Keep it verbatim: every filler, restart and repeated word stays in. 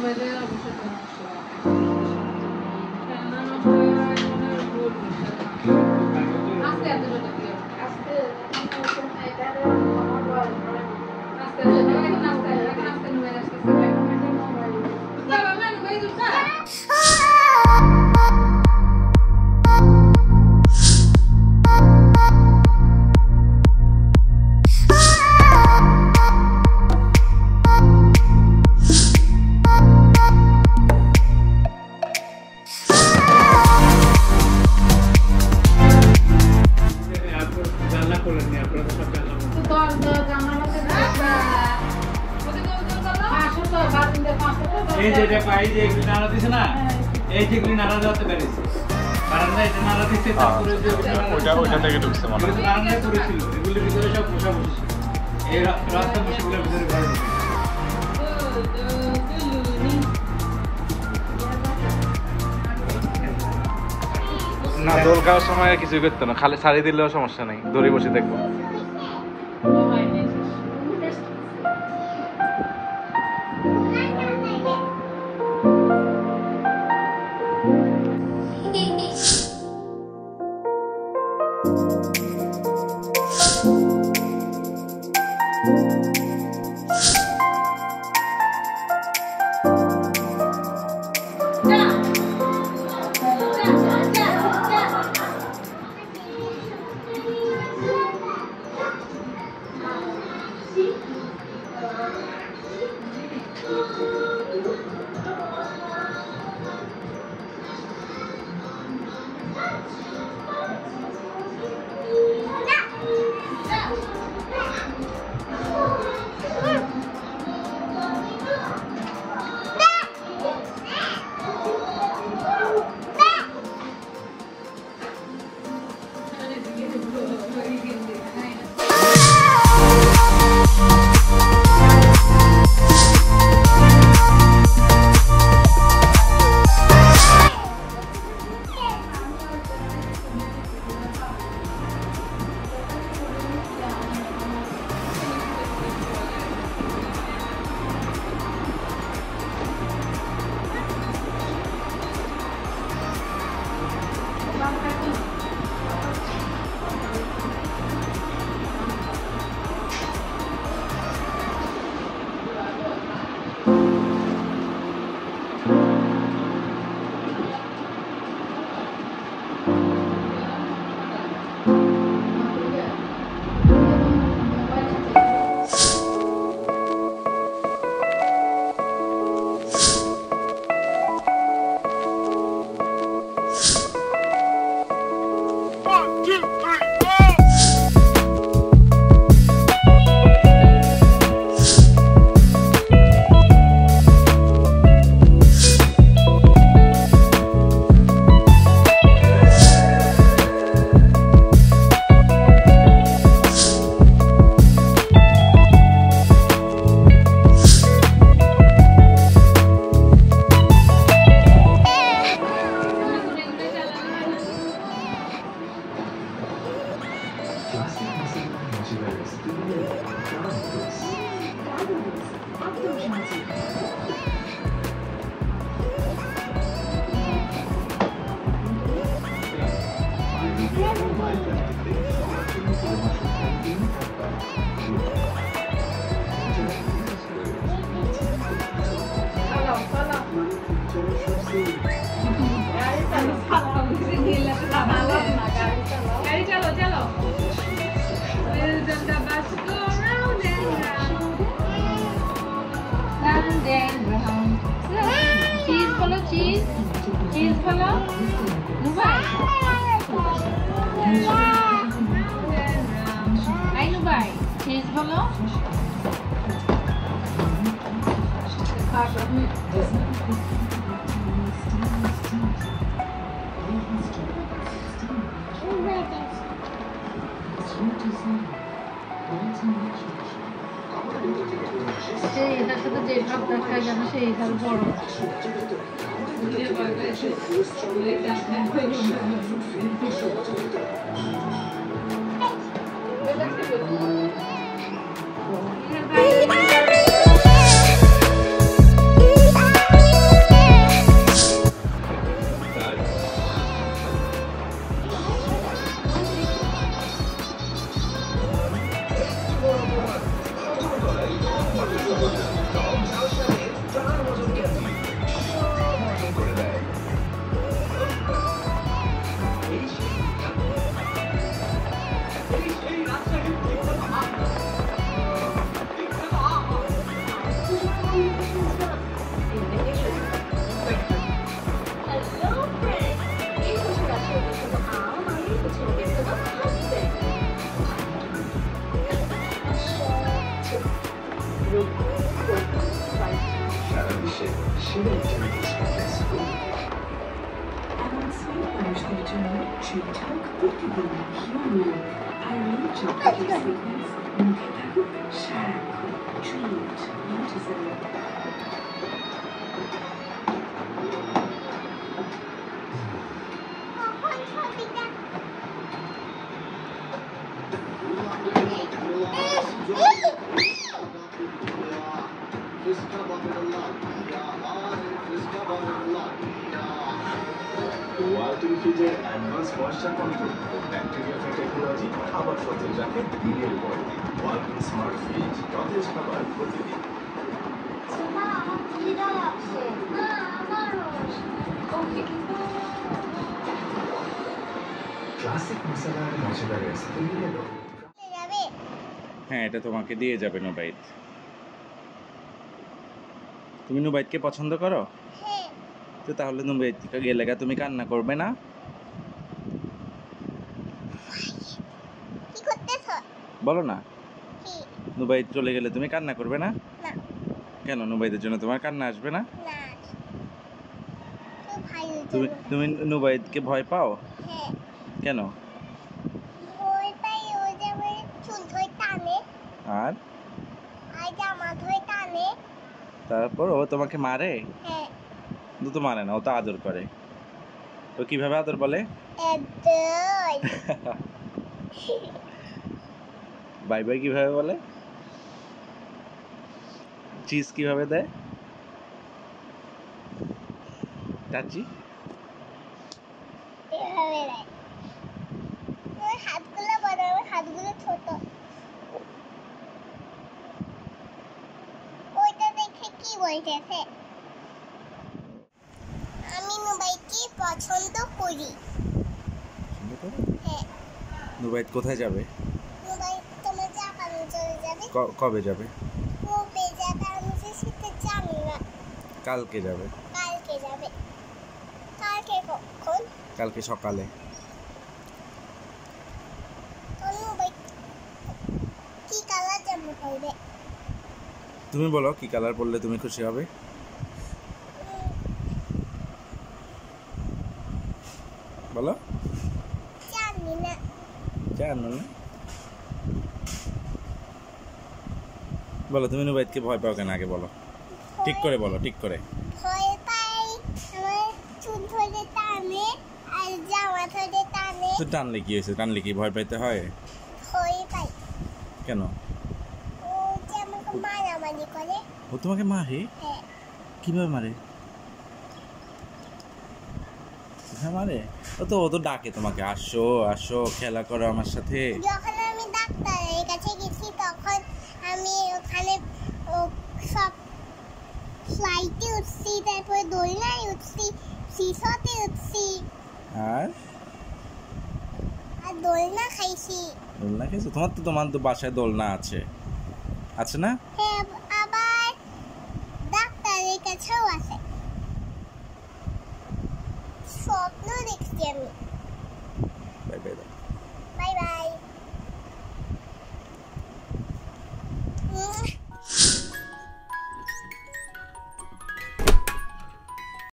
Nubaidের অবশ্যই খেলনা নষ্ট হয়ে আস্তে আস্তে আস্তে আস্তে এখন আস্তে এখন আস্তে Nubaid আসতেছে বাবা মা Nubaid উঠা এই যে এটা পাই যে এগুলি নাড়া দিছে না এই যেগুলি নাড়া দেওয়াতে পেরেছে বারান্দা এটা নাড়া দিতে তারপরে যে ওটা ওটা থেকে ঢুকছে মানে বারান্দা করেছিল এগুলির ভিতরে সব বসা বসে এই রাস্তা বসেগুলোর ভিতরে ঘরে না দোল খাওয়ার সময় আর কিছুই করতো না খালি ছাড়ি দিলেও সমস্যা নেই দড়ি বসে দেখবো cheese, cheese follow, Nubaid. Ay Nubaid, cheese follow. সেই এটার সাথে যে ভাবটা খাই জানো সেই এটার বড় সেটাই মানুষদের জন্য ঠিকঠাক প্রতিদিন হিউম্যান আর নেই চকলেটের সিকনেস মুখে থাকুক সারাক্ষণ ট্রিট নোটিসেবল ওয়ালটন ফ্রিজের অ্যাডভান্স ময়েশ্চার কন্ট্রোল ও ব্যাকটেরিয়া ফ্রি টেকনোলজি খাবার সতেজ রাখে দিনের পর দিন। ওয়ালটন স্মার্ট ফ্রিজ সতেজ খাবার প্রতিদিন। ক্লাসিক মশলা আর মশলার রেসিপি নিয়ে এলো। হ্যাঁ, এটা তোমাকে দিয়ে যাবে নুবাইদ। তুমি নুবাইদকে পছন্দ করো? তো তাহলে নুবাইদ গেলে তুমি কান্না করবে না? বলো না। নুবাইদ চলে গেলে তুমি কান্না করবে না? কেন, নুবাইদের জন্য তোমার কান্না আসবে না? তুমি তুমি নুবাইদকে ভয় পাও? কেন? আর তারপর ও তোমাকে মারে? ও তো মারে না, ও তো আদর করে। তো কিভাবে আদর বলে? বাই বাই কিভাবে বলে? চিজ কিভাবে দেয়? চাচি হাতগুলো বড়, হাতগুলো ছোট। ওইটা দেখে কি বলতেছে? আমি নুবাইদকে পছন্দ করি। হ্যাঁ। নুবাইদ কোথায় যাবে? নুবাইদ তোমার জাপানে চলে যাবে। কবে যাবে? কবে যাবে আমি সেটা জানি না। কালকে যাবে। কালকে যাবে। কালকে কখন? কালকে সকালে। নুবাইদ কি কালার জামা পরবে? তুমি বলো কি কালার পরলে তুমি খুশি হবে? বলো। জানি না। জানো না? বলো তুমি নুবাইদকে ভয় পাও কেন আগে বলো। ঠিক করে বলো, ঠিক করে। ভয় পাই, আমার চুল ধরে টানে আর জামা ধরে টানে। তো টানলে কি হয়েছে? টানলে কি ভয় পাইতে হয়? ভয় পাই। কেন? ও যে আমাকে মারামারি করে। ও তোমাকে মারে? হ্যাঁ। কিভাবে মারে? হ্যাঁ মারে। ও তো ও তো ডাকে তোমাকে, আসো আসো খেলা করো আমার সাথে। যখন আমি ডাক্তারের কাছে গেছি তখন আমি ওখানে সব ফ্লাইটে উঠছি, তারপরে দোলনায় উঠছি, সিসতে উঠছি আর আর দোলনা খাইছি। দোলনা খেয়েছো? তোমার তো তোমার তো বাসায় দোলনা আছে, আছে না? হ্যাঁ, আবার ডাক্তারের কাছেও আছে। স্বপ্ন দেখছি আমি।